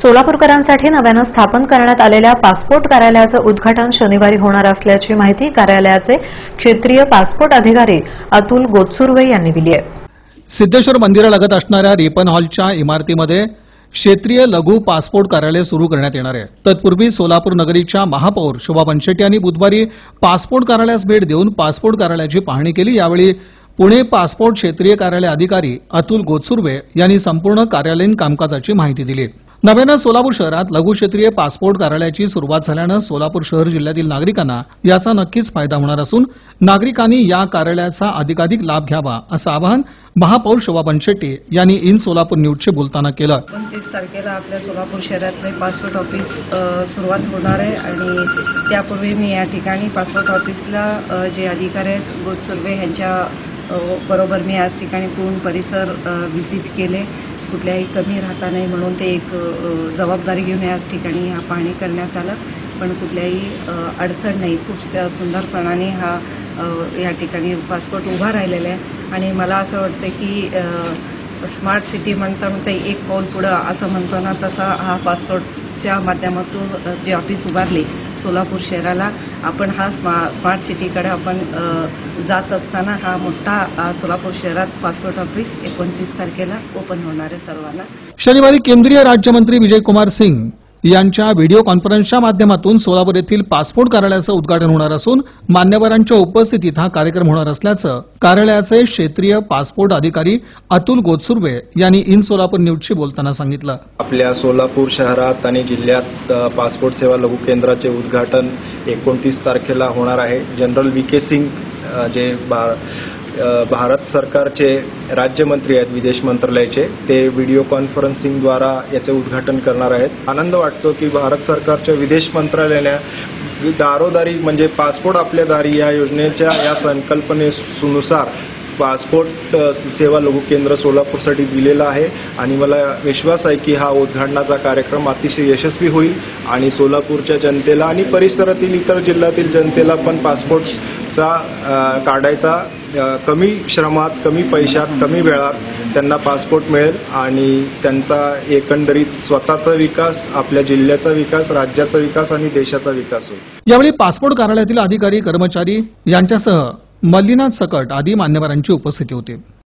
सोलापूरकरांसाठी नव्यानं स्थापन करण्यात आलेल्या पासपोर्ट कार्यालयाचं उद्घाटन शनिवारी होणार असल्याची माहिती कार्यालयाचे क्षेत्रीय पासपोर्ट अधिकारी अतुल गोतसुर्वे यांनी दिली आहे। सिद्धेश्वर मंदिरालगत असणाऱ्या रिपन हॉलच्या इमारतीमध्ये क्षेत्रीय लघु पासपोर्ट कार्यालय सुरू करण्यात येणार आहे। तत्पूर्वी सोलापूर नगरीच्या महापौर शोभा बनशेट्टी यांनी बुधवारी पासपोर्ट कार्यालयास भेट देऊन पासपोर्ट कार्यालयाची पाहणी केली। यावेळी पुणे पासपोर्ट क्षेत्रीय कार्यालय अधिकारी अतुल गोतसुर्वे यांनी संपूर्ण कार्यालयीन कामकाजाची माहिती दिली। नव्यानं सोलापूर शहरात लघु क्षेत्रीय पासपोर्ट कार्यालयाची सुरुवात झाल्यानं सोलापूर शहर जिल्ह्यातील नागरिकांना याचा नक्कीच फायदा होणार असून नागरिकांनी या कार्यालयाचा अधिकाधिक लाभ घ्यावा असं आवाहन महापौर शोभा बनशेट्टी यांनी इन सोलापूर न्यूजशी बोलताना केलं। 29 तारखेला आपल्या सोलापूर शहरातले पासपोर्ट ऑफिस सुरुवात होणार आहे आणि त्यापूर्वी मी या ठिकाणी पासपोर्ट ऑफिसला जे अधिकारी आहेत गोतसुर्वे यांच्या बरोबर मी आज ठिकाणी पूर्ण परिसर व्हिजिट केले। कुठल्याही कमी राहता नाही म्हणून ते एक जबाबदारी घेऊन या ठिकाणी हा पाहणी करण्यात आलं, पण कुठल्याही अडचण नाही। खूप सुंदरपणाने हा या ठिकाणी पासपोर्ट उभा राहिलेला आहे आणि मला असं वाटतं की स्मार्ट सिटी म्हणता एक पाऊल पुढं असं म्हणतो ना, तसा हा पासपोर्टच्या माध्यमातून जे ऑफिस उभारले सोलापूर शहराला आपण हा स्मार्ट सिटीकडे आपण जात असताना हा मोठा सोलापूर शहरात पासपोर्ट ऑफिस 29 तारखेला ओपन होणार आहे सर्वांना। शनिवारी केंद्रीय राज्यमंत्री विजय कुमार सिंग यांच्या व्हिडिओ कॉन्फरन्सच्या माध्यमातून सोलापूर येथील पासपोर्ट कार्यालयाचं उद्घाटन होणार असून मान्यवरांच्या उपस्थितीत हा कार्यक्रम होणार असल्याचं कार्यालयाचे क्षेत्रीय पासपोर्ट अधिकारी अतुल गोतसुर्वे यांनी इन सोलापूर न्यूजशी बोलताना सांगितलं। आपल्या सोलापूर शहरात आणि जिल्ह्यात पासपोर्ट सेवा लघु केंद्राचे उद्घाटन 29 तारखेला होणार आहे। General VK. सिंग जे भारत सरकारचे राज्यमंत्री आहेत विदेश मंत्रालयाचे, ते व्हिडिओ कॉन्फरन्सिंगद्वारा याचे उद्घाटन करणार आहेत। आनंद वाटतो की भारत सरकारच्या विदेश मंत्रालयाने दारोदारी म्हणजे पासपोर्ट आपल्या दारी या योजनेच्या या संकल्पनेनुसार पासपोर्ट सेवा लघु केंद्र सोलापूरसाठी दिलेला आहे आणि मला विश्वास आहे की हा उद्घाटनाचा कार्यक्रम अतिशय यशस्वी होईल आणि सोलापूरच्या जनतेला आणि परिसरातील इतर जिल्ह्यातील जनतेला पण पासपोर्टचा काढायचा कमी श्रमात, कमी पैशात, कमी वेळात त्यांना पासपोर्ट मिळेल आणि त्यांचा एकंदरीत स्वतःचा विकास, आपल्या जिल्ह्याचा विकास, राज्याचा विकास आणि देशाचा विकास होईल। यावेळी पासपोर्ट कार्यालयातील अधिकारी, कर्मचारी यांच्यासह मल्लीनाथ सकट आदी मान्यवरांची उपस्थिती होती।